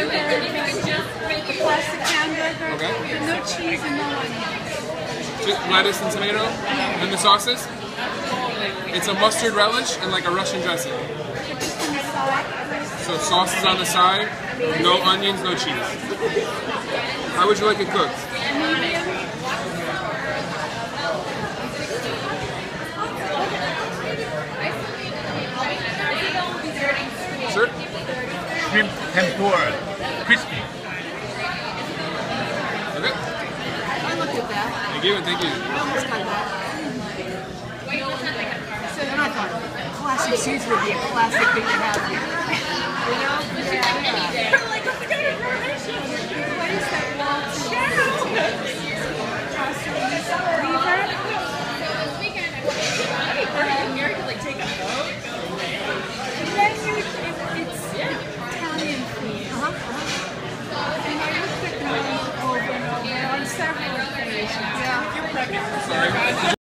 the plastic hamburger, Okay. no cheese and no onions. Just lettuce and tomato, and the sauces. It's a mustard relish and like a Russian dressing. Just on the side. So sauces on the side, no onions, no cheese. How would you like it cooked? Medium. Sure. Shrimp tempura, crispy. Okay. I looked at that. Thank you, thank you. I almost got that. So then I thought, classic seeds would be a classic thing to have here. You know? Yeah. What is that wall? It's Italian food. And I looked at them over and over on several occasions. Yeah. Sorry.